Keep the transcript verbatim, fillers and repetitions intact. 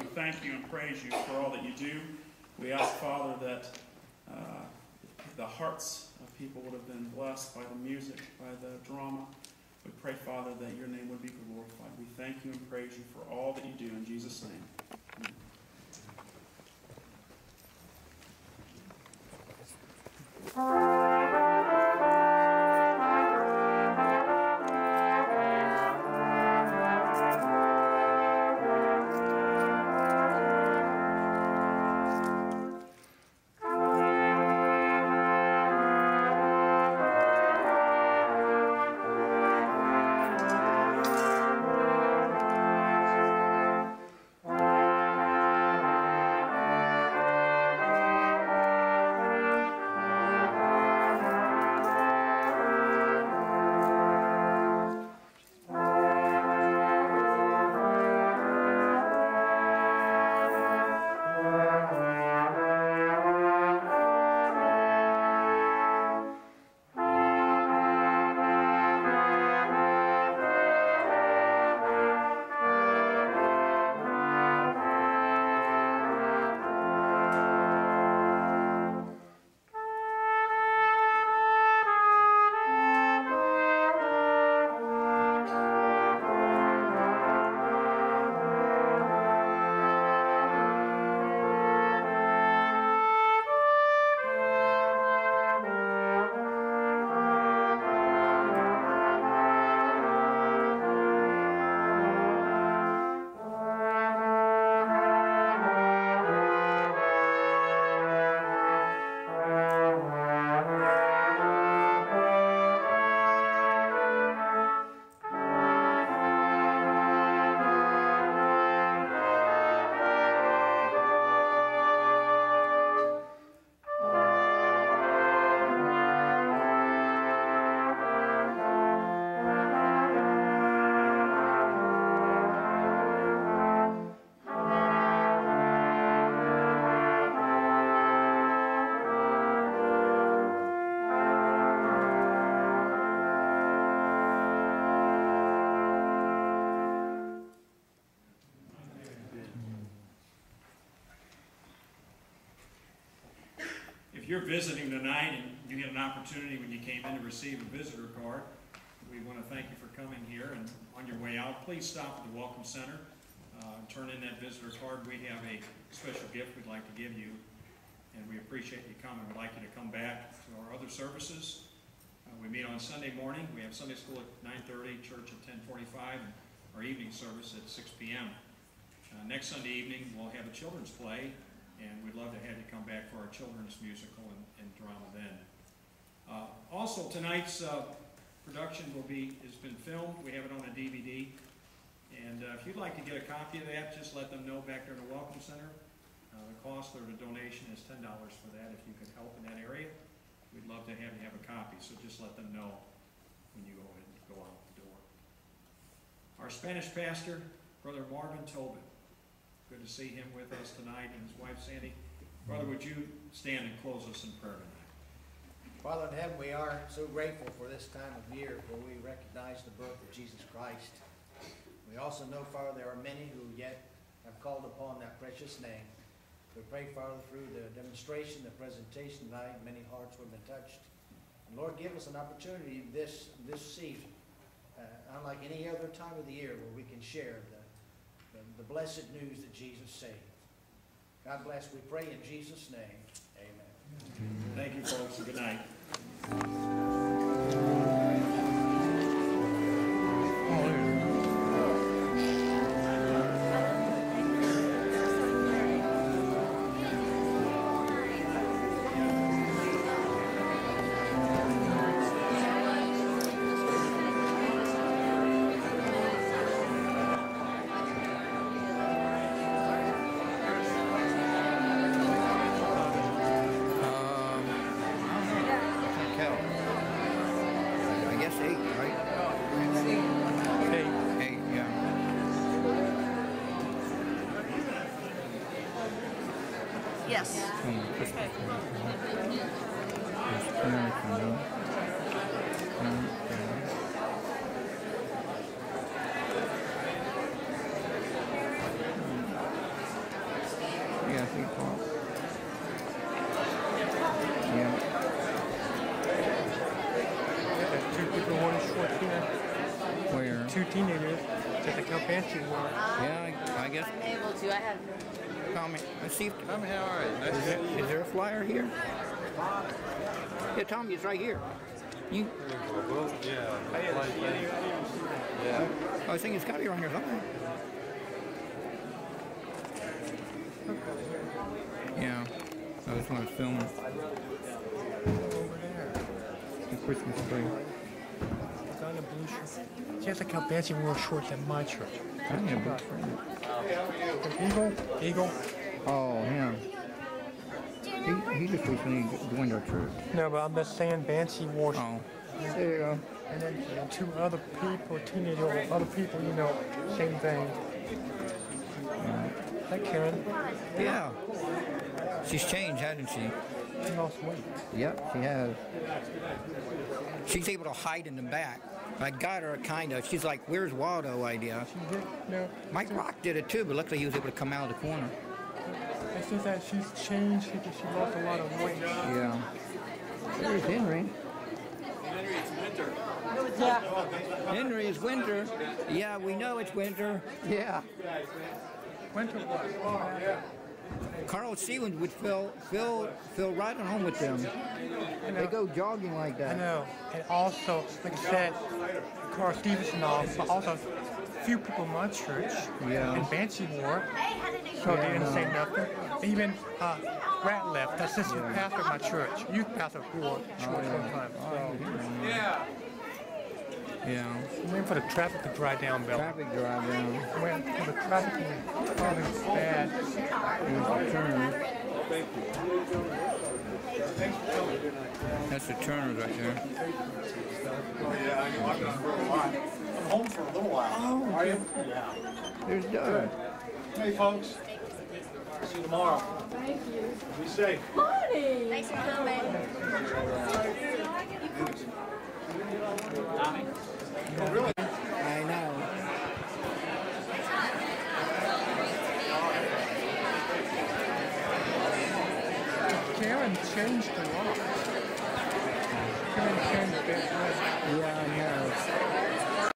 thank you and praise you for all that you do. We ask, Father, that uh, the hearts of people would have been blessed by the music, by the drama. We pray, Father, that your name would be glorified. We thank you and praise you for all that you do in Jesus' name. Amen. you're visiting tonight and you had an opportunity when you came in to receive a visitor card, we want to thank you for coming here. And on your way out, please stop at the Welcome Center uh, and turn in that visitor card. We have a special gift we'd like to give you, and we appreciate you coming. We'd like you to come back to our other services. Uh, we meet on Sunday morning. We have Sunday school at nine thirty, church at ten forty-five, and our evening service at six p m Uh, next Sunday evening, we'll have a children's play, and we'd love to have you come back for our children's musical and, and drama then. Uh, also, tonight's uh, production will be has been filmed. We have it on a D V D, and uh, if you'd like to get a copy of that, just let them know back there in the Welcome Center. Uh, the cost or the donation is ten dollars for that. If you could help in that area, we'd love to have you have a copy. So just let them know when you go ahead and go out the door. Our Spanish pastor, Brother Marvin Tobin. Good to see him with us tonight, and his wife Sandy. Brother, would you stand and close us in prayer tonight? Father in heaven, we are so grateful for this time of year where we recognize the birth of Jesus Christ. We also know, Father, there are many who yet have called upon that precious name. We pray, Father, through the demonstration, the presentation tonight, many hearts would have been touched. And Lord, give us an opportunity this, this season, uh, unlike any other time of the year, where we can share the The, the blessed news that Jesus saved. God bless, we pray in Jesus' name. Amen. Thank you, folks, and good night. two teenagers, just like how fancy we are. Yeah, I, I guess. I'm able to. I have. Tommy, let's see if. Tommy, how are you? Nice Is to there, see you. is there a flyer here? Yeah, Tommy, it's right here. You, Yeah. Yeah. I was thinking it's got to be around here somewhere. Yeah, I just want to film the Christmas tree. Got a blue shirt. Just like how fancy we wore shorts at my church. I need a book for you. Eagle, Eagle. Oh, him. He, he just recently joined our church. No, but I'm just saying Banshee wore. Oh, there you go. And then two other people, teenage or other people, you know, same thing. Hi, Karen. Yeah. She's changed, hasn't she? She lost weight. Yep, she has. She's able to hide in the back. I got her kind of. She's like, "Where's Waldo?" idea. She did, no. Mike Rock did it too, but luckily he was able to come out of the corner. I think that she's changed because she lost a lot of weight. Yeah. Here's Henry. Yeah. Henry, it's winter. Yeah, we know it's winter. Yeah. Winter was. Carl Stevens would feel feel feel right at home with them. They go jogging like I that. know. And also, like I said, Carl Stevens and all, but also a few people in my church Yeah. and Banshee wore, so they didn't say nothing. Even uh, Ratliff, the assistant pastor at my church, youth pastor, wore shorts one time. So, Yeah. Yeah. I'm waiting for the traffic to dry down, Bill. Traffic drive down. I'm waiting for the traffic to probably bad. There's the Turner. That's the Turners right there. Oh, yeah, I know. I've been for a while. I'm home for a little while. Oh, Are you? Yeah. There's Doug. Hey, folks. See you tomorrow. Thank you. Be safe. Morning. Thanks for coming. I know. Karen changed a lot. Karen changed a bit. Yeah, I know.